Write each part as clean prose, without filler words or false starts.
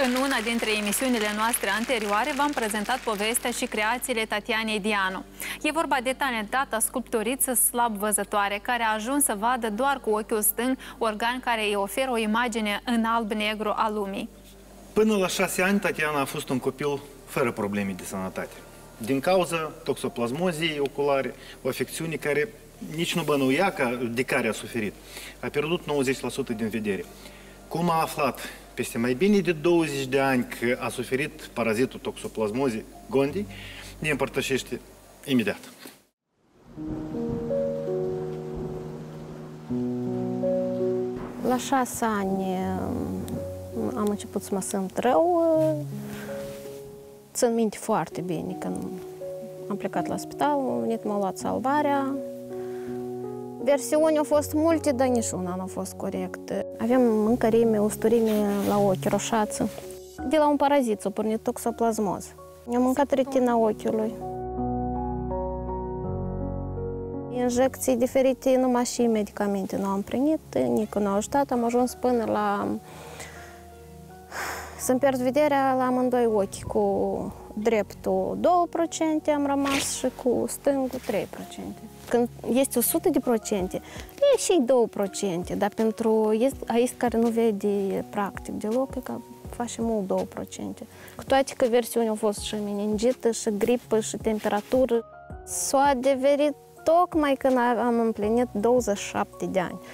În una dintre emisiunile noastre anterioare v-am prezentat povestea și creațiile Tatianei Dianu. E vorba de talentata sculptoriță slab văzătoare, care a ajuns să vadă doar cu ochiul stâng, organ care îi oferă o imagine în alb-negru a lumii. Până la 6 ani, Tatiana a fost un copil fără probleme de sănătate. Din cauza toxoplasmozei oculare, o afecțiune care nici nu bănuia de care a suferit. A pierdut 90% din vedere. Cum a aflat peste mai bine de 20 de ani că a suferit parazitul toxoplasmozei gondii, ne împărtășește imediat. La 6 ani am început să mă simt rău. Țin minte foarte bine când am plecat la spital, am venit, m-au luat salvarea. Versiuni au fost multe, dar niciuna nu a fost corectă. Aveam mâncărime, usturime la ochi, roșață. De la un parazit s-a pornit toxoplasmoză. Am mâncat retina ochiului. Injecții diferite, numai și medicamente nu am primit, nici nu au ajutat. Am ajuns până la să-mi pierd vederea la amândoi ochi. Cu dreptul 2% am rămas și cu stângul 3%. Când este 100%, e și 2%, dar pentru aici care nu vede practic deloc, e că face mult 2%. Cu toate că versiunea au fost și meningită, și gripă, și temperatură. S-a adeverit tocmai când am împlinit 27 de ani.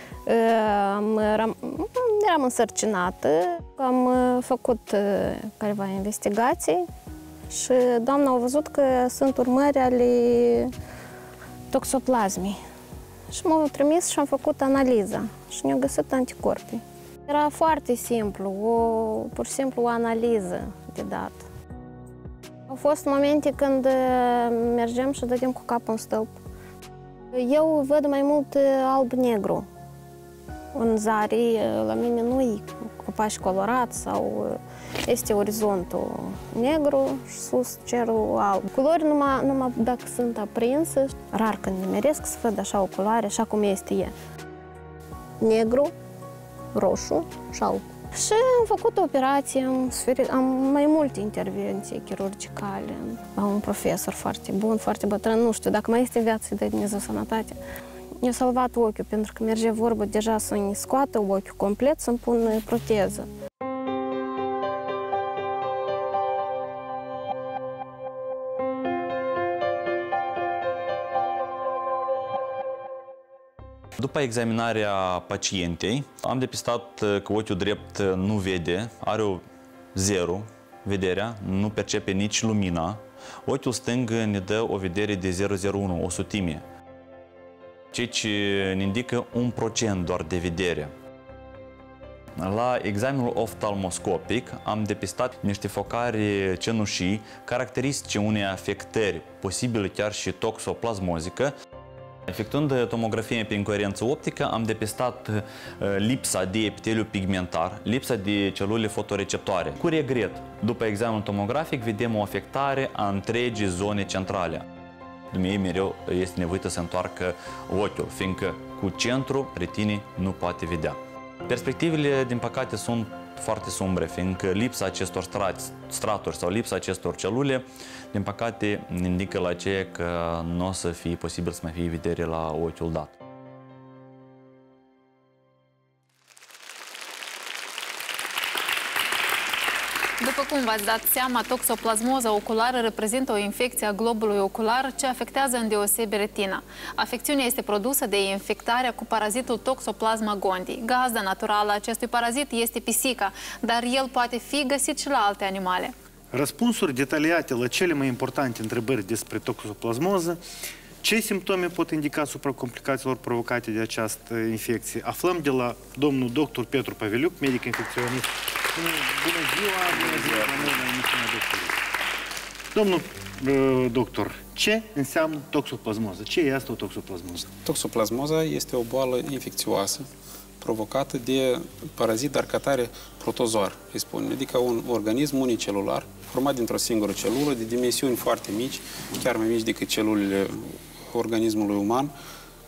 Eram însărcinată, am făcut careva investigații și doamna a văzut că sunt urmări ale toxoplasmii. Și m-au trimis și am făcut analiza și ne-au găsit anticorpi. Era foarte simplu, pur și simplu o analiză de dat. Au fost momente când mergem și dădeam cu capul în stâlp. Eu văd mai mult alb-negru. În zari, la mine nu-i copaci colorați sau este orizontul negru și sus cerul alb. Culori numai dacă sunt aprinse, rar când nimeresc să văd așa o culoare, așa cum este ea. Negru, roșu și alb. Și am făcut o operație, am mai multe intervenții chirurgicale. Am un profesor foarte bun, foarte bătrân, nu știu, dacă mai este în viață, să-i dă Dumnezeu sănătate. Mi-a salvat ochiul, pentru că merge vorba deja să-mi scoată ochiul complet, să-mi pun proteză. După examinarea pacientei, am depistat că ochiul drept nu vede, are o 0 vederea, nu percepe nici lumina. Ochiul stâng ne dă o vedere de 0,01, o sutime, ceea ce ne indică 1% doar de vedere. La examenul oftalmoscopic am depistat niște focare cenușii, caracteristice unei afectări, posibil chiar și toxoplasmozică. Efectuând tomografie pe incoerență optică, am depistat lipsa de epiteliu pigmentar, lipsa de celule fotoreceptoare. Cu regret, după examenul tomografic, vedem o afectare a întregii zone centrale. Dumnezeu mereu este nevoită să întoarcă ochiul, fiindcă cu centru retinii nu poate vedea. Perspectivele, din păcate, sunt foarte sumbre, fiindcă lipsa acestor straturi sau lipsa acestor celule, din păcate, ne indică la aceea că nu o să fie posibil să mai fie vedere la ochiul dat. După cum v-ați dat seama, toxoplasmoza oculară reprezintă o infecție a globului ocular ce afectează îndeosebi retina. Afecțiunea este produsă de infectarea cu parazitul Toxoplasma gondii. Gazda naturală a acestui parazit este pisica, dar el poate fi găsit și la alte animale. Răspunsuri detaliate la cele mai importante întrebări despre toxoplasmoză, ce simptome pot indica asupra complicațiilor provocate de această infecție, aflăm de la domnul dr. Petru Paveliuc, medic infecționist. Bună ziua, la noi la emisiunea doctorului. Domnul doctor, ce înseamnă toxoplasmoză? Ce e asta o toxoplasmoză? Toxoplasmoza este o boală infecțioasă provocată de parazit, dar ca tare protozoar, îi spune, adică un organism unicelular format dintr-o singură celulă de dimensiuni foarte mici, chiar mai mici decât celulele organismului uman,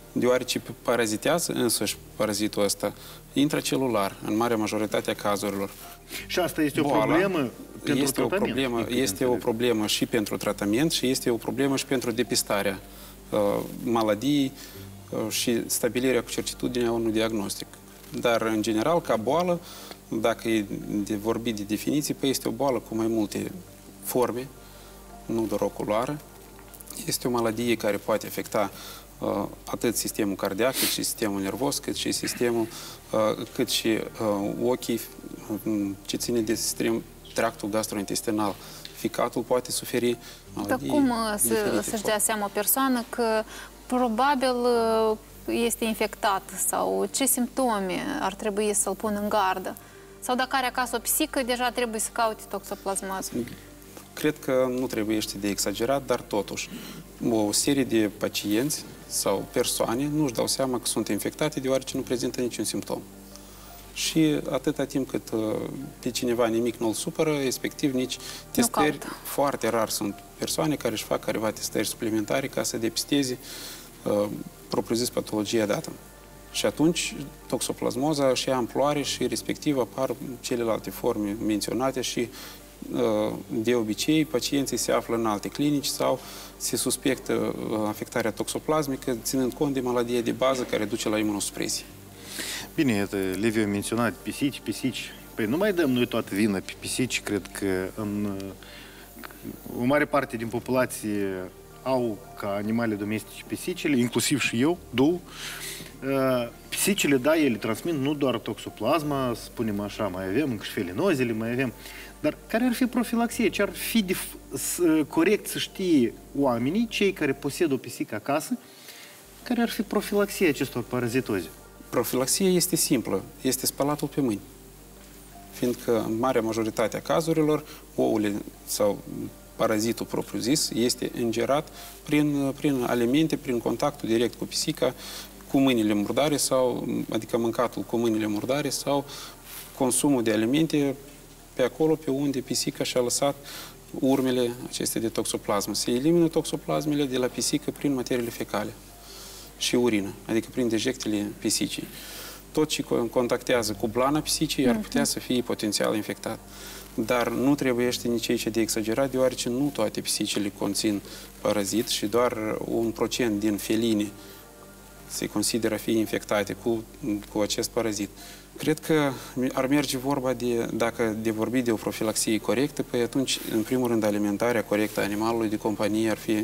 deoarece parazitează însuși parazitul ăsta intracelular, în marea majoritate a cazurilor. Și asta este o problemă pentru tratament? Este o problemă și pentru tratament și este o problemă și pentru depistarea maladiei și stabilirea cu certitudine a unui diagnostic. Dar, în general, ca boală, dacă e de vorbit de definiții, păi este o boală cu mai multe forme, nu doar oculară. Este o maladie care poate afecta atât sistemul cardiac, cât și sistemul nervos, cât și sistemul, cât și ochii, ce ține de tractul gastrointestinal. Ficatul poate suferi maladii. Dar cum să-și dea seama o persoană că probabil este infectat sau ce simptome ar trebui să-l pună în gardă? Sau dacă are acasă o pisică, deja trebuie să caute toxoplasmoză? Cred că nu trebuiește de exagerat, dar totuși o serie de pacienți sau persoane nu-și dau seama că sunt infectate deoarece nu prezintă niciun simptom. Și atâta timp cât pe cineva nimic nu-l supără, respectiv nici testări, foarte rar sunt persoane care își fac careva testări suplimentare ca să depisteze propriu-zis patologia dată. Și atunci toxoplasmoza și ia amploare și respectiv apar celelalte forme menționate și de obicei pacienții se află în alte clinici sau se suspectă afectarea toxoplasmică ținând cont de maladie de bază care duce la imunosupresie. Bine, Liviu a menționat pisici. Păi nu mai dăm noi toată vina pe pisici, cred că o mare parte din populație au ca animale domestice pisicile, inclusiv și eu, două. Pisicile, da, ele transmit nu doar toxoplasma, spunem așa, mai avem încă și felinozele, mai avem. Dar care ar fi profilaxie? Ce ar fi corect să știe oamenii, cei care posedă o pisică acasă, care ar fi profilaxia acestor parazitoze? Profilaxia este simplă, este spălatul pe mâini. Fiindcă în marea majoritate a cazurilor, ouăle sau parazitul propriu-zis este ingerat prin alimente, prin contactul direct cu pisica, cu mâinile murdare, adică mâncatul cu mâinile murdare sau consumul de alimente pe acolo pe unde pisica și-a lăsat urmele acestea de toxoplasmă. Se elimină toxoplasmele de la pisică prin materiile fecale și urină, adică prin dejectele pisicii. Tot ce contactează cu blana pisicii ar putea să fie potențial infectat. Dar nu trebuiește nici aici de exagerat, deoarece nu toate pisicile conțin parazit și doar 1% din feline se consideră a fi infectate cu acest parazit. Cred că ar merge vorba dacă de vorbi de o profilaxie corectă, păi atunci, în primul rând, alimentarea corectă a animalului de companie ar fi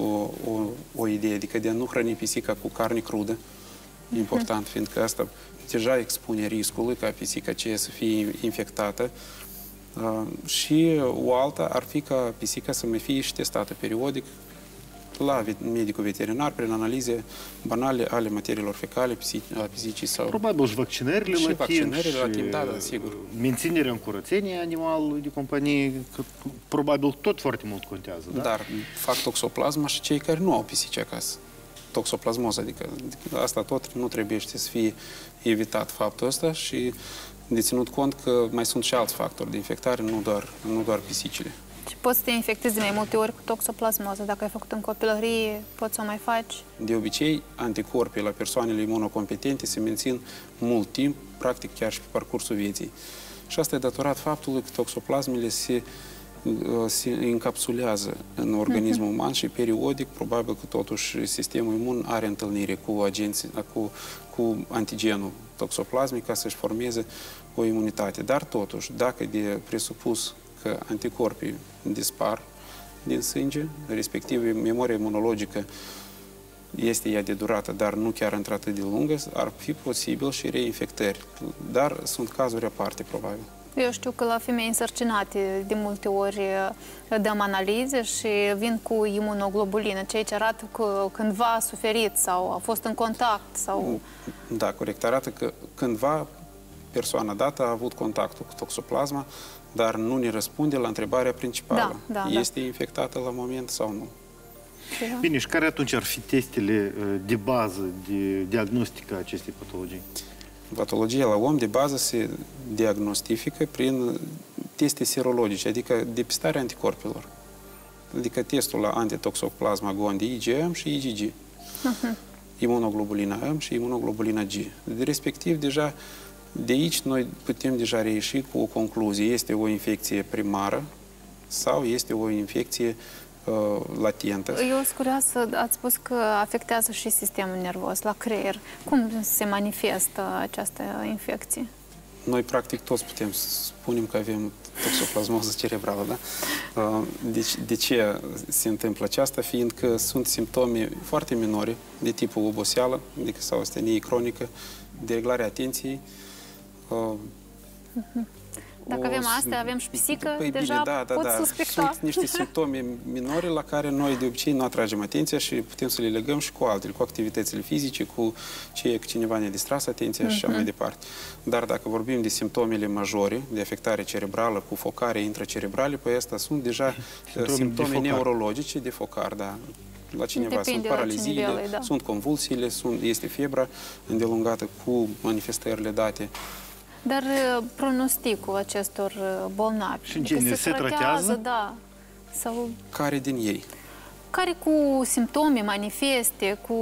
o idee, adică de a nu hrăni pisica cu carne crudă, important, fiindcă asta deja expune riscului ca pisica aceea să fie infectată. Și o alta ar fi ca pisica să mai fie și testată periodic la medicul veterinar prin analize banale ale materiilor fecale a pisicii sau... Probabil și vaccinările la timp, da, sigur. Menținerea în curățenie animalului de companie, că probabil tot foarte mult contează, da? Dar fac toxoplasma și cei care nu au pisici acasă. Toxoplasmoză, adică asta tot nu trebuie să fie evitat faptul ăsta și de ținut cont că mai sunt și alți factori de infectare, nu doar pisicile. Și poți să te infectezi de mai multe ori cu toxoplasmoză. Dacă ai făcut în copilărie, poți să o mai faci? De obicei, anticorpii la persoanele imunocompetente se mențin mult timp, practic chiar și pe parcursul vieții. Și asta e datorat faptului că toxoplasmele se încapsulează în organismul uman și periodic, probabil că totuși sistemul imun are întâlnire cu antigenul toxoplasmic ca să-și formeze o imunitate. Dar totuși, dacă de presupus că anticorpii dispar din sânge, respectiv memoria imunologică este ea de durată, dar nu chiar într-atât de lungă, ar fi posibil și reinfectări. Dar sunt cazuri aparte, probabil. Eu știu că la femei însărcinate de multe ori dăm analize și vin cu imunoglobulină, ceea ce arată că cândva a suferit sau a fost în contact. Sau... Da, corect. Arată că cândva persoana dată a avut contactul cu toxoplasma, dar nu ne răspunde la întrebarea principală. Este infectată la moment sau nu? Bine, și care atunci ar fi testele de bază de diagnostică a acestei patologii? Patologia la om de bază se diagnostifică prin teste serologice, adică depistarea anticorpilor. Adică testul la antitoxoplasma gondii, IgM și IgG. imunoglobulina M și imunoglobulina G. Respectiv, deja de aici noi putem deja reieși cu o concluzie. Este o infecție primară sau este o infecție latentă. Eu sunt curioasă, ați spus că afectează și sistemul nervos, la creier. Cum se manifestă această infecție? Noi, practic, toți putem să spunem că avem toxoplasmoză cerebrală, da? De ce se întâmplă aceasta? Fiindcă sunt simptome foarte minore, de tipul oboseală, adică sau astenie cronică, dereglarea atenției. Dacă avem astea, avem și psihică, păi deja bine, pot suspecta. Sunt niște simptome minore la care noi de obicei nu atragem atenția și putem să le legăm și cu altele, cu activitățile fizice, cu ceea că cineva ne-a distras atenția și așa mai departe. Dar dacă vorbim de simptomele majore, de afectare cerebrală cu focare intracerebrale, păi astea sunt deja simptome neurologice de focar, da. La cineva sunt paraliziile, sunt convulsiile, este febra îndelungată cu manifestările date. Dar pronosticul acestor bolnavi? Și în genere se tratează? Da. Sau... Care din ei? Care cu simptome manifeste, cu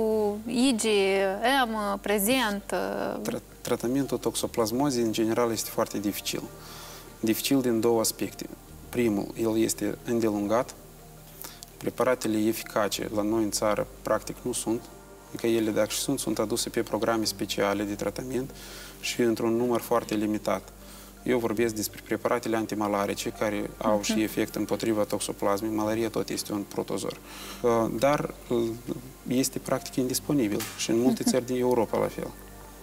IgM prezent? Tratamentul toxoplasmozei, în general, este foarte dificil. Dificil din două aspecte. Primul, el este îndelungat. Preparatele eficace la noi în țară, practic, nu sunt. Adică ele, dacă și sunt aduse pe programe speciale de tratament și într-un număr foarte limitat. Eu vorbesc despre preparatele antimalarice care au și efect împotriva toxoplasmei. Malaria tot este un protozor. Dar este practic indisponibil și în multe țări din Europa la fel.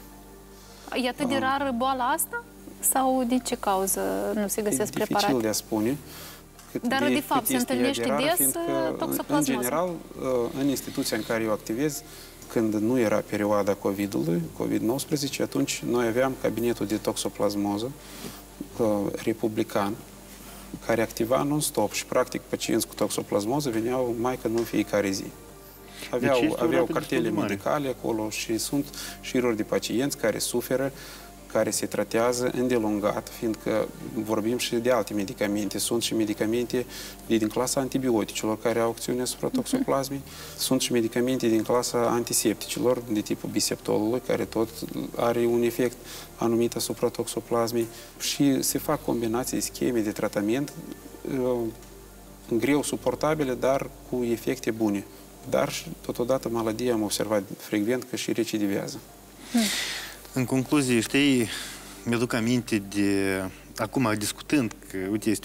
E atât de rară boala asta? Sau din ce cauză nu se găsesc preparate? E dificil de a spune. Dar, de fapt, se întâlnește des toxoplasmoză? În general, în instituția în care eu activez, când nu era perioada COVID-ului, COVID-19, atunci noi aveam cabinetul de toxoplasmoză republican, care activa non-stop și, practic, pacienți cu toxoplasmoză veneau mai că nu în fiecare zi. Aveau cartele medicale acolo și sunt șiruri de pacienți care suferă, care se tratează îndelungat, fiindcă vorbim și de alte medicamente. Sunt și medicamente din clasa antibioticelor care au acțiune asupra toxoplasmei. Sunt și medicamente din clasa antisepticilor de tipul biseptolului, care tot are un efect anumit asupra toxoplasmei. Și se fac combinații, scheme de tratament greu suportabile, dar cu efecte bune. Dar totodată maladia am observat frecvent că și recidivează. În concluzie, știi, mi-aduc aminte de, acum discutând, că, uite, este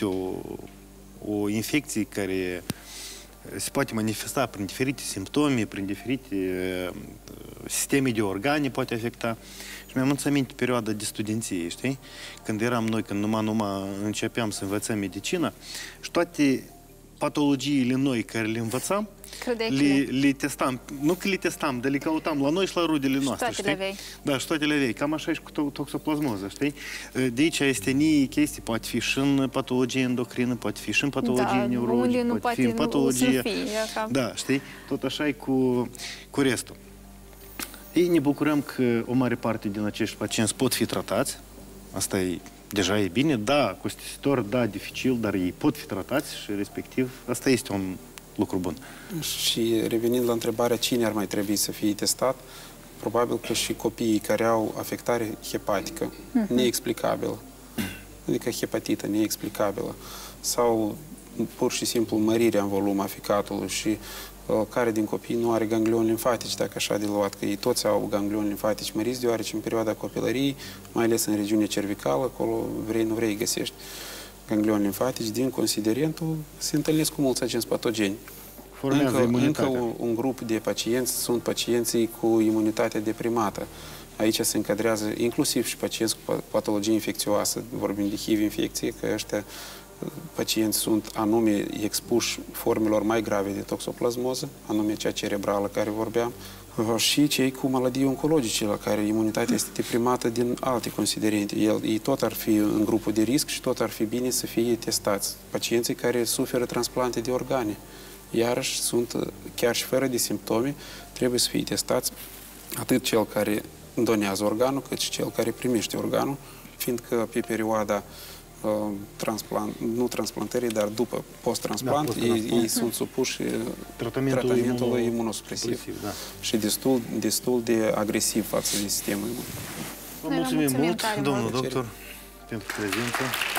o infecție care se poate manifesta prin diferite simptome, prin diferite sisteme de organe, poate afecta. Și mi-am adus aminte perioada de studenție, știi? Când eram noi, când numai începeam să învățăm medicină și toate patologiile noi care le învățam, le testam. Nu că le testam, dar le căutam la noi și la rudele noastre. Și toate le aveai. Da, și toate le aveai. Cam așa și cu toxoplasmoză, știi? De aici este chestii, poate fi și în patologie endocrină, poate fi și în patologie neurologică, poate fi în patologie... Da, știi? Tot așa e cu restul. Ei, ne bucurăm că o mare parte din acești pacienți pot fi tratați. Asta e, deja e bine. Da, costisitor, da, dificil, dar ei pot fi tratați și, respectiv, asta este un lucru bun. Și revenind la întrebarea cine ar mai trebui să fie testat, probabil că și copiii care au afectare hepatică neexplicabilă, adică hepatită neexplicabilă, sau pur și simplu mărirea în volum a ficatului și care din copii nu are ganglioni limfatici, dacă așa de luat, că ei toți au ganglioni limfatici măriți, deoarece în perioada copilăriei, mai ales în regiunea cervicală, acolo vrei, nu vrei, găsești ganglioni limfatici, din considerentul se întâlnesc cu mulți agenți patogeni. Încă un grup de pacienți sunt pacienții cu imunitate deprimată. Aici se încadrează inclusiv și pacienți cu patologie infecțioasă, vorbim de HIV-infecție, că ăștia pacienți sunt anume expuși formelor mai grave de toxoplasmoză, anume cea cerebrală care vorbeam, și cei cu maladii oncologice, la care imunitatea este deprimată din alte considerente. Ei tot ar fi în grupul de risc și tot ar fi bine să fie testați. Pacienții care suferă transplante de organe, iarăși sunt, chiar și fără de simptome, trebuie să fie testați atât cel care donează organul, cât și cel care primește organul, fiindcă pe perioada nu transplantării, dar după post-transplant, ei sunt supuși tratamentul imunosupresiv și destul de agresiv față de sistemul imun. Vă mulțumim mult, domnul doctor, pentru prezență.